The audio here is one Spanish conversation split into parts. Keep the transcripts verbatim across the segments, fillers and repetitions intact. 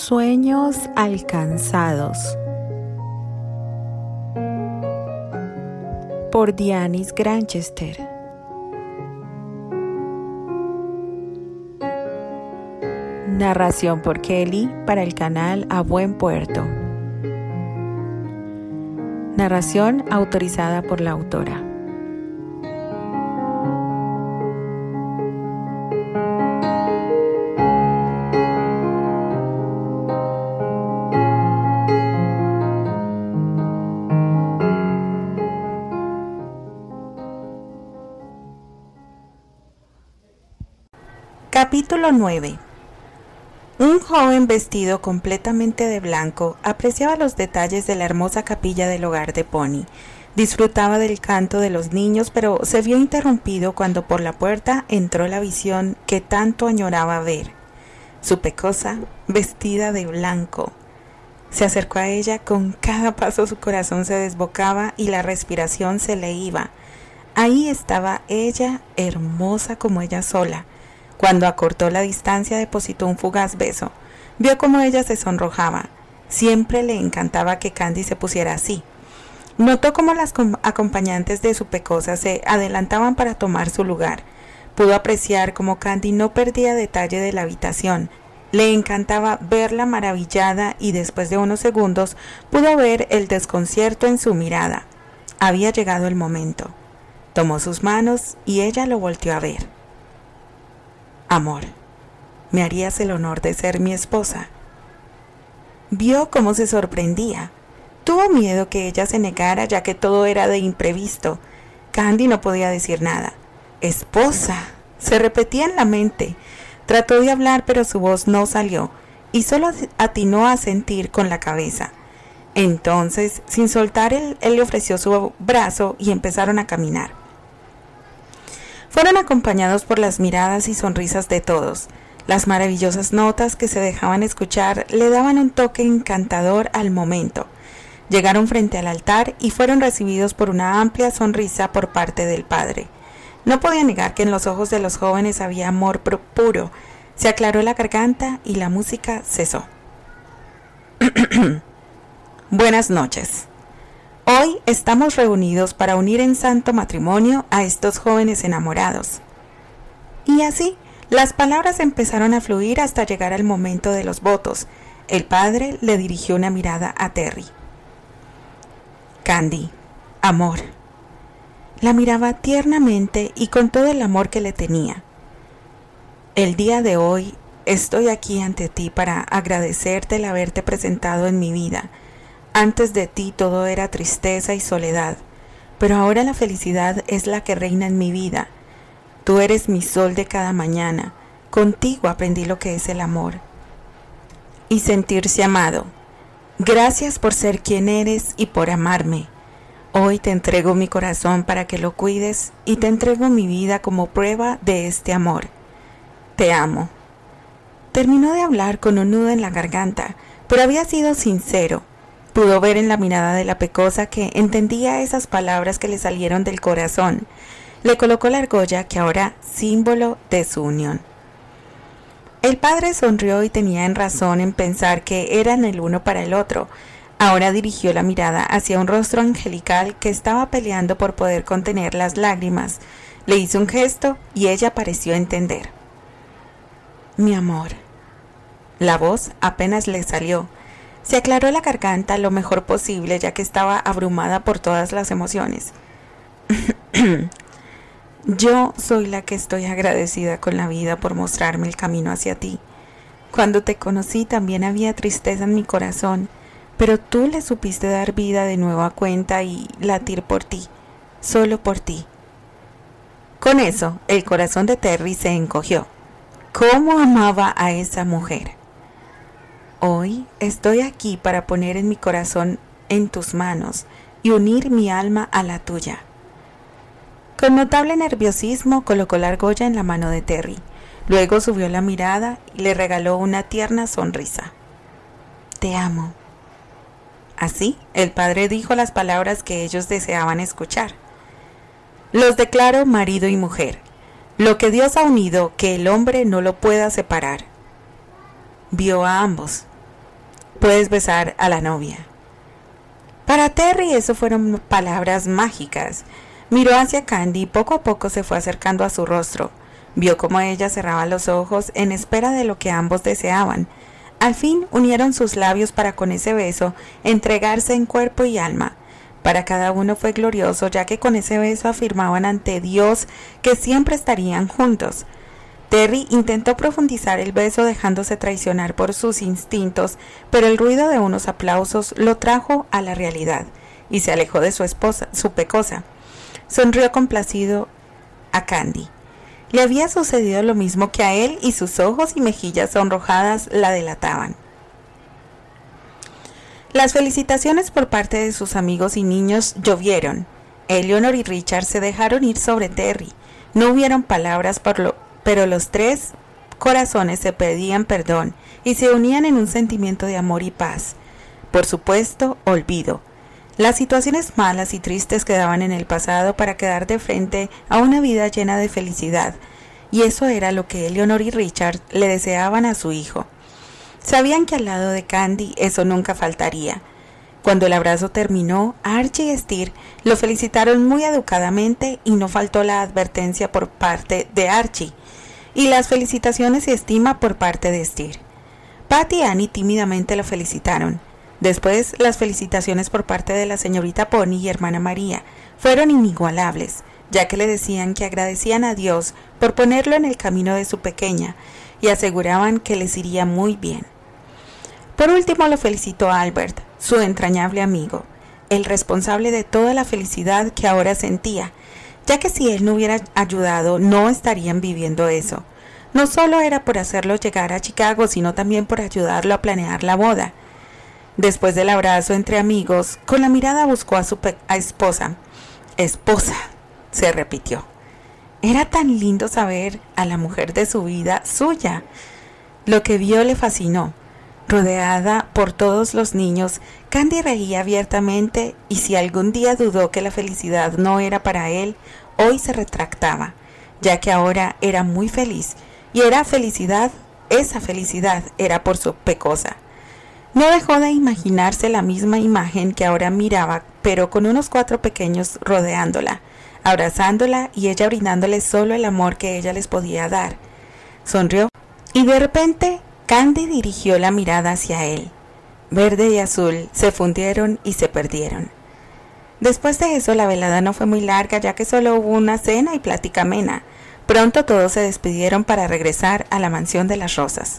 Sueños alcanzados por Dianis Granchester. Narración por Kelly para el canal A Buen Puerto. Narración autorizada por la autora. Capítulo nueve. Un joven vestido completamente de blanco apreciaba los detalles de la hermosa capilla del hogar de Pony. Disfrutaba del canto de los niños, pero se vio interrumpido cuando por la puerta entró la visión que tanto añoraba ver. Su pecosa, vestida de blanco. Se acercó a ella, con cada paso su corazón se desbocaba y la respiración se le iba. Ahí estaba ella, hermosa como ella sola. Cuando acortó la distancia, depositó un fugaz beso. Vio cómo ella se sonrojaba. Siempre le encantaba que Candy se pusiera así. Notó cómo las acompañantes de su pecosa se adelantaban para tomar su lugar. Pudo apreciar cómo Candy no perdía detalle de la habitación. Le encantaba verla maravillada y después de unos segundos pudo ver el desconcierto en su mirada. Había llegado el momento. Tomó sus manos y ella lo volteó a ver. Amor, ¿me harías el honor de ser mi esposa? Vio cómo se sorprendía. Tuvo miedo que ella se negara, ya que todo era de imprevisto. Candy no podía decir nada. Esposa, se repetía en la mente. Trató de hablar, pero su voz no salió, y solo atinó a sentir con la cabeza. Entonces, sin soltar, él, él le ofreció su brazo y empezaron a caminar. Fueron acompañados por las miradas y sonrisas de todos. Las maravillosas notas que se dejaban escuchar le daban un toque encantador al momento. Llegaron frente al altar y fueron recibidos por una amplia sonrisa por parte del padre. No podía negar que en los ojos de los jóvenes había amor puro. Se aclaró la garganta y la música cesó. Buenas noches. Hoy estamos reunidos para unir en santo matrimonio a estos jóvenes enamorados. Y así, las palabras empezaron a fluir hasta llegar al momento de los votos. El padre le dirigió una mirada a Terry. Candy, amor. La miraba tiernamente y con todo el amor que le tenía. El día de hoy estoy aquí ante ti para agradecerte el haberte presentado en mi vida. Antes de ti todo era tristeza y soledad, pero ahora la felicidad es la que reina en mi vida. Tú eres mi sol de cada mañana. Contigo aprendí lo que es el amor y sentirse amado. Gracias por ser quien eres y por amarme. Hoy te entrego mi corazón para que lo cuides y te entrego mi vida como prueba de este amor. Te amo. Terminó de hablar con un nudo en la garganta, pero había sido sincero. Pudo ver en la mirada de la pecosa que entendía esas palabras que le salieron del corazón. Le colocó la argolla, que ahora símbolo de su unión. El padre sonrió y tenía en razón en pensar que eran el uno para el otro. Ahora dirigió la mirada hacia un rostro angelical que estaba peleando por poder contener las lágrimas. Le hizo un gesto y ella pareció entender. Mi amor. La voz apenas le salió. Se aclaró la garganta lo mejor posible, ya que estaba abrumada por todas las emociones. Yo soy la que estoy agradecida con la vida por mostrarme el camino hacia ti. Cuando te conocí también había tristeza en mi corazón, pero tú le supiste dar vida de nuevo a cuenta y latir por ti, solo por ti. Con eso, el corazón de Terry se encogió. ¿Cómo amaba a esa mujer? Hoy estoy aquí para poner en mi corazón en tus manos y unir mi alma a la tuya. Con notable nerviosismo colocó la argolla en la mano de Terry. Luego subió la mirada y le regaló una tierna sonrisa. Te amo. Así, el padre dijo las palabras que ellos deseaban escuchar. Los declaro marido y mujer. Lo que Dios ha unido, que el hombre no lo pueda separar. Vio a ambos. puedes besar a la novia. Para Terry eso fueron palabras mágicas. Miró hacia Candy y poco a poco se fue acercando a su rostro. Vio cómo ella cerraba los ojos en espera de lo que ambos deseaban. Al fin unieron sus labios para con ese beso entregarse en cuerpo y alma. Para cada uno fue glorioso, ya que con ese beso afirmaban ante Dios que siempre estarían juntos. Terry intentó profundizar el beso dejándose traicionar por sus instintos, pero el ruido de unos aplausos lo trajo a la realidad y se alejó de su esposa, su pecosa. Sonrió complacido a Candy. Le había sucedido lo mismo que a él y sus ojos y mejillas sonrojadas la delataban. Las felicitaciones por parte de sus amigos y niños llovieron. Eleanor y Richard se dejaron ir sobre Terry. No hubieron palabras, por lo, pero los tres corazones se pedían perdón y se unían en un sentimiento de amor y paz. Por supuesto, olvido. Las situaciones malas y tristes quedaban en el pasado para quedar de frente a una vida llena de felicidad, y eso era lo que Eleanor y Richard le deseaban a su hijo. Sabían que al lado de Candy eso nunca faltaría. Cuando el abrazo terminó, Archie y Steer lo felicitaron muy educadamente y no faltó la advertencia por parte de Archie y las felicitaciones y estima por parte de Steer. Pat y Annie tímidamente lo felicitaron. Después, las felicitaciones por parte de la señorita Pony y hermana María fueron inigualables, ya que le decían que agradecían a Dios por ponerlo en el camino de su pequeña y aseguraban que les iría muy bien. Por último lo felicitó Albert, su entrañable amigo, el responsable de toda la felicidad que ahora sentía, ya que si él no hubiera ayudado no estarían viviendo eso. No solo era por hacerlo llegar a Chicago, sino también por ayudarlo a planear la boda. Después del abrazo entre amigos, con la mirada buscó a su a esposa. Esposa, se repitió. Era tan lindo saber a la mujer de su vida suya. Lo que vio le fascinó. Rodeada por todos los niños, Candy reía abiertamente y si algún día dudó que la felicidad no era para él, hoy se retractaba, ya que ahora era muy feliz y era felicidad, esa felicidad era por su pecosa. No dejó de imaginarse la misma imagen que ahora miraba, pero con unos cuatro pequeños rodeándola, abrazándola y ella brindándole solo el amor que ella les podía dar. Sonrió y de repente Candy dirigió la mirada hacia él. Verde y azul se fundieron y se perdieron. Después de eso la velada no fue muy larga, ya que solo hubo una cena y plática amena. Pronto todos se despidieron para regresar a la mansión de las Rosas.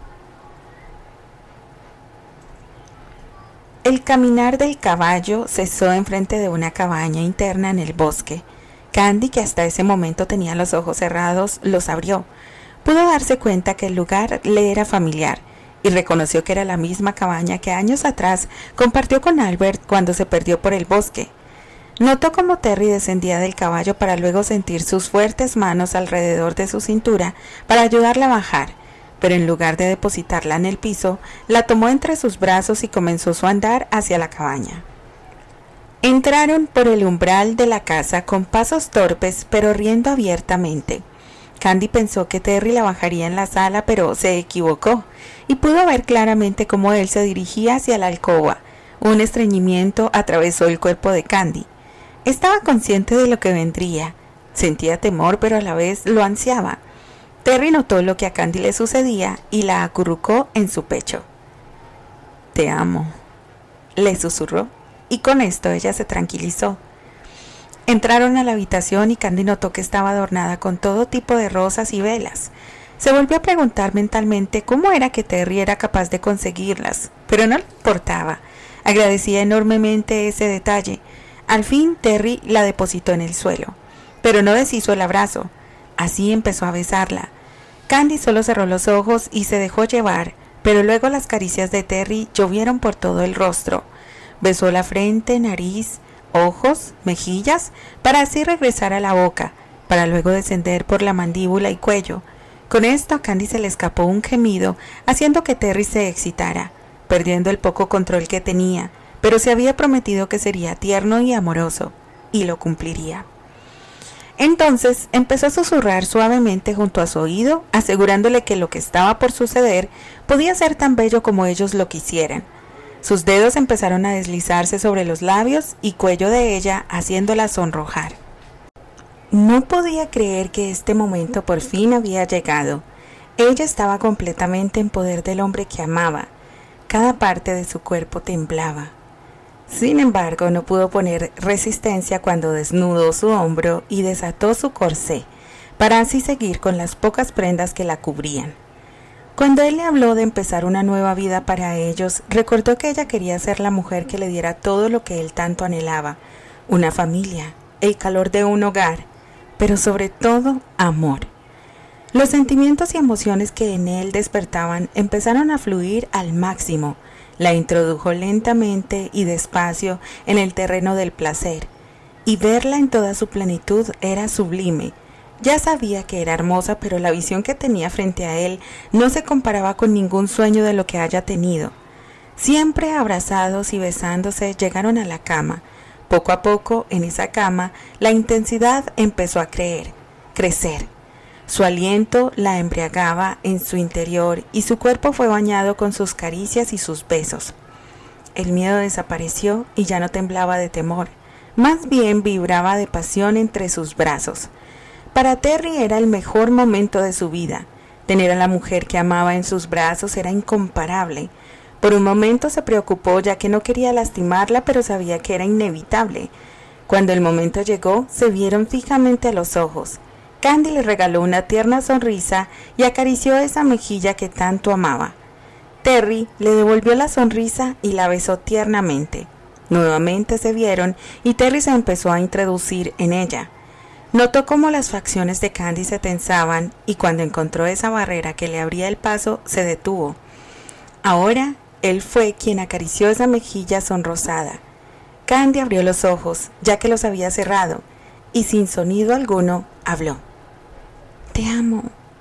El caminar del caballo cesó enfrente de una cabaña interna en el bosque. Candy, que hasta ese momento tenía los ojos cerrados, los abrió. Pudo darse cuenta que el lugar le era familiar y reconoció que era la misma cabaña que años atrás compartió con Albert cuando se perdió por el bosque. Notó cómo Terry descendía del caballo para luego sentir sus fuertes manos alrededor de su cintura para ayudarla a bajar, pero en lugar de depositarla en el piso, la tomó entre sus brazos y comenzó su andar hacia la cabaña. Entraron por el umbral de la casa con pasos torpes, pero riendo abiertamente. Candy pensó que Terry la bajaría en la sala, pero se equivocó, y pudo ver claramente cómo él se dirigía hacia la alcoba. Un estreñimiento atravesó el cuerpo de Candy. Estaba consciente de lo que vendría. Sentía temor, pero a la vez lo ansiaba. Terry notó lo que a Candy le sucedía y la acurrucó en su pecho. «Te amo», le susurró, y con esto ella se tranquilizó. Entraron a la habitación y Candy notó que estaba adornada con todo tipo de rosas y velas. Se volvió a preguntar mentalmente cómo era que Terry era capaz de conseguirlas, pero no le importaba. Agradecía enormemente ese detalle. Al fin Terry la depositó en el suelo, pero no deshizo el abrazo. Así empezó a besarla. Candy solo cerró los ojos y se dejó llevar, pero luego las caricias de Terry llovieron por todo el rostro. Besó la frente, nariz, ojos, mejillas, para así regresar a la boca, para luego descender por la mandíbula y cuello. Con esto a Candy se le escapó un gemido, haciendo que Terry se excitara, perdiendo el poco control que tenía, pero se había prometido que sería tierno y amoroso, y lo cumpliría. Entonces empezó a susurrar suavemente junto a su oído, asegurándole que lo que estaba por suceder podía ser tan bello como ellos lo quisieran. Sus dedos empezaron a deslizarse sobre los labios y cuello de ella, haciéndola sonrojar. No podía creer que este momento por fin había llegado. Ella estaba completamente en poder del hombre que amaba. Cada parte de su cuerpo temblaba. Sin embargo, no pudo poner resistencia cuando desnudó su hombro y desató su corsé, para así seguir con las pocas prendas que la cubrían. Cuando él le habló de empezar una nueva vida para ellos, recordó que ella quería ser la mujer que le diera todo lo que él tanto anhelaba, una familia, el calor de un hogar, pero sobre todo amor. Los sentimientos y emociones que en él despertaban empezaron a fluir al máximo. La introdujo lentamente y despacio en el terreno del placer, y verla en toda su plenitud era sublime. Ya sabía que era hermosa, pero la visión que tenía frente a él no se comparaba con ningún sueño de lo que haya tenido. Siempre abrazados y besándose llegaron a la cama. Poco a poco, en esa cama, la intensidad empezó a creer, crecer. Su aliento la embriagaba en su interior y su cuerpo fue bañado con sus caricias y sus besos. El miedo desapareció y ya no temblaba de temor, más bien vibraba de pasión entre sus brazos. Para Terry era el mejor momento de su vida. Tener a la mujer que amaba en sus brazos era incomparable. Por un momento se preocupó ya que no quería lastimarla, pero sabía que era inevitable. Cuando el momento llegó, se vieron fijamente a los ojos. Candy le regaló una tierna sonrisa y acarició esa mejilla que tanto amaba. Terry le devolvió la sonrisa y la besó tiernamente. Nuevamente se vieron y Terry se empezó a introducir en ella. Notó cómo las facciones de Candy se tensaban y cuando encontró esa barrera que le abría el paso, se detuvo. Ahora, él fue quien acarició esa mejilla sonrosada. Candy abrió los ojos, ya que los había cerrado, y sin sonido alguno, habló. «Te amo».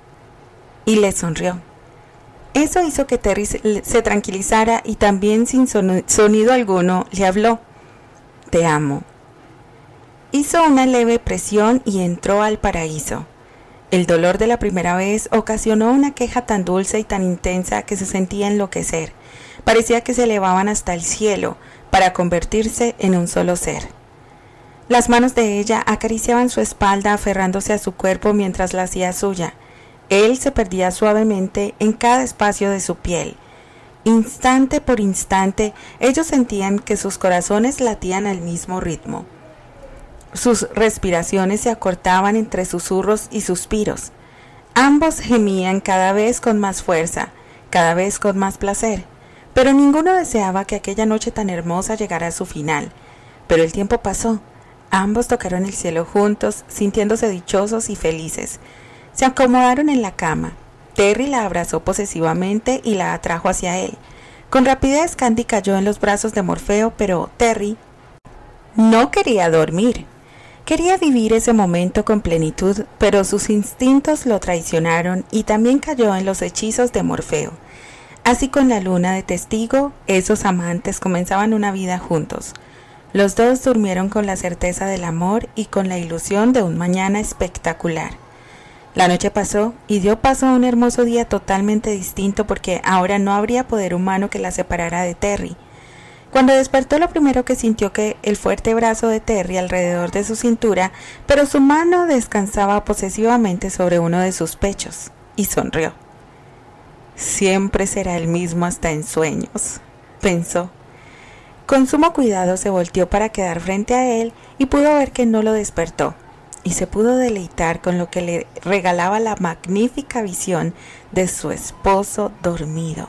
Y le sonrió. Eso hizo que Terry se, se tranquilizara y también sin son, sonido alguno le habló. «Te amo». Hizo una leve presión y entró al paraíso. El dolor de la primera vez ocasionó una queja tan dulce y tan intensa que se sentía enloquecer. Parecía que se elevaban hasta el cielo para convertirse en un solo ser. Las manos de ella acariciaban su espalda aferrándose a su cuerpo mientras la hacía suya. Él se perdía suavemente en cada espacio de su piel. Instante por instante, ellos sentían que sus corazones latían al mismo ritmo. Sus respiraciones se acortaban entre susurros y suspiros. Ambos gemían cada vez con más fuerza, cada vez con más placer, pero ninguno deseaba que aquella noche tan hermosa llegara a su final. Pero el tiempo pasó. Ambos tocaron el cielo juntos, sintiéndose dichosos y felices. Se acomodaron en la cama. Terry la abrazó posesivamente y la atrajo hacia él. Con rapidez Candy cayó en los brazos de Morfeo, pero Terry no quería dormir. Quería vivir ese momento con plenitud, pero sus instintos lo traicionaron y también cayó en los hechizos de Morfeo. Así, con la luna de testigo, esos amantes comenzaban una vida juntos. Los dos durmieron con la certeza del amor y con la ilusión de un mañana espectacular. La noche pasó y dio paso a un hermoso día totalmente distinto porque ahora no habría poder humano que la separara de Terry. Cuando despertó, lo primero que sintió que el fuerte brazo de Terry alrededor de su cintura, pero su mano descansaba posesivamente sobre uno de sus pechos, y sonrió. «Siempre será el mismo hasta en sueños», pensó. Con sumo cuidado se volteó para quedar frente a él y pudo ver que no lo despertó, y se pudo deleitar con lo que le regalaba la magnífica visión de su esposo dormido.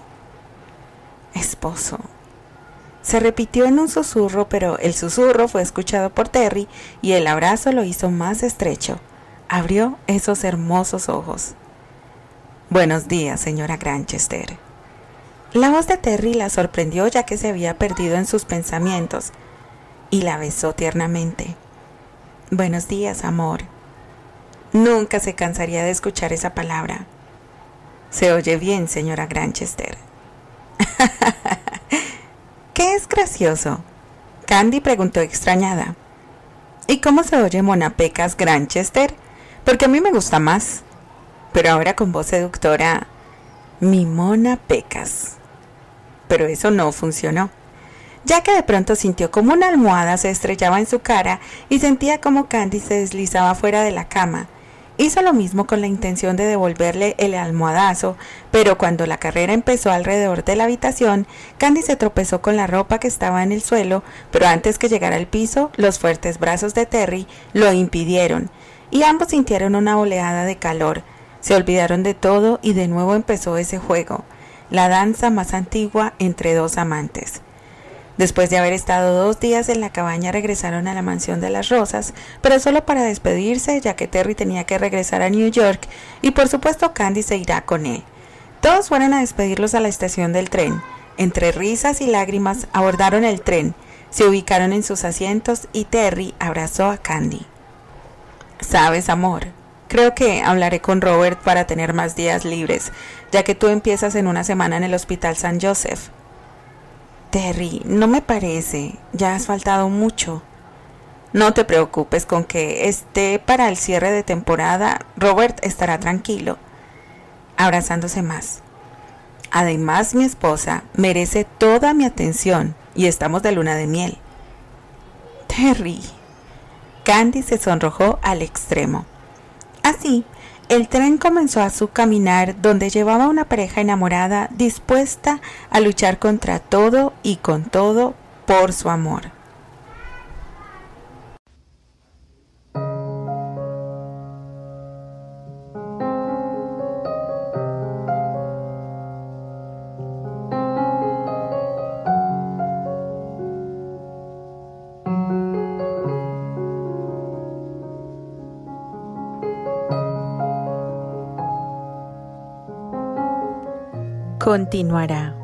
Esposo. Se repitió en un susurro, pero el susurro fue escuchado por Terry y el abrazo lo hizo más estrecho. Abrió esos hermosos ojos. «Buenos días, señora Granchester». La voz de Terry la sorprendió ya que se había perdido en sus pensamientos y la besó tiernamente. «Buenos días, amor». Nunca se cansaría de escuchar esa palabra. «Se oye bien, señora Granchester». «¿Qué es gracioso?», Candy preguntó extrañada. «¿Y cómo se oye Mona Pecas Granchester? Porque a mí me gusta más». Pero ahora con voz seductora, «Mi Mona Pecas». Pero eso no funcionó. ya que de pronto sintió como una almohada se estrellaba en su cara y sentía como Candy se deslizaba fuera de la cama. Hizo lo mismo con la intención de devolverle el almohadazo, pero cuando la carrera empezó alrededor de la habitación, Candy se tropezó con la ropa que estaba en el suelo, pero antes que llegara al piso, los fuertes brazos de Terry lo impidieron, y ambos sintieron una oleada de calor. Se olvidaron de todo y de nuevo empezó ese juego, la danza más antigua entre dos amantes. Después de haber estado dos días en la cabaña regresaron a la mansión de las Rosas, pero solo para despedirse, ya que Terry tenía que regresar a New York y por supuesto Candy se irá con él. Todos fueron a despedirlos a la estación del tren. Entre risas y lágrimas abordaron el tren, se ubicaron en sus asientos y Terry abrazó a Candy. «Sabes, amor, creo que hablaré con Robert para tener más días libres, ya que tú empiezas en una semana en el Hospital San Joseph». «Terry, no me parece, ya has faltado mucho». «No te preocupes con que esté para el cierre de temporada, Robert estará tranquilo». Abrazándose más. «Además, mi esposa merece toda mi atención y estamos de luna de miel». «Terry». Candy se sonrojó al extremo. Así, el tren comenzó a su caminar donde llevaba una pareja enamorada dispuesta a luchar contra todo y con todo por su amor. Continuará.